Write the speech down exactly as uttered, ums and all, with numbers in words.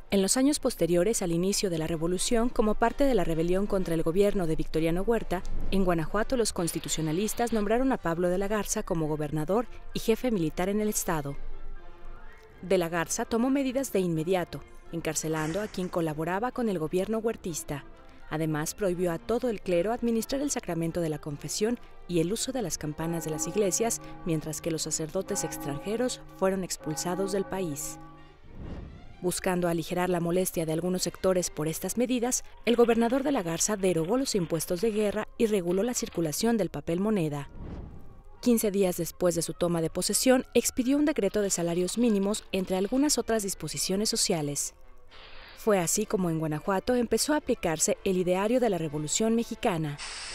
En los años posteriores al inicio de la revolución, como parte de la rebelión contra el gobierno de Victoriano Huerta, en Guanajuato los constitucionalistas nombraron a Pablo de la Garza como gobernador y jefe militar en el estado. De la Garza tomó medidas de inmediato, encarcelando a quien colaboraba con el gobierno huertista. Además, prohibió a todo el clero administrar el sacramento de la confesión y el uso de las campanas de las iglesias, mientras que los sacerdotes extranjeros fueron expulsados del país. Buscando aligerar la molestia de algunos sectores por estas medidas, el gobernador de la Garza derogó los impuestos de guerra y reguló la circulación del papel moneda. Quince días después de su toma de posesión, expidió un decreto de salarios mínimos, entre algunas otras disposiciones sociales. Fue así como en Guanajuato empezó a aplicarse el ideario de la Revolución Mexicana.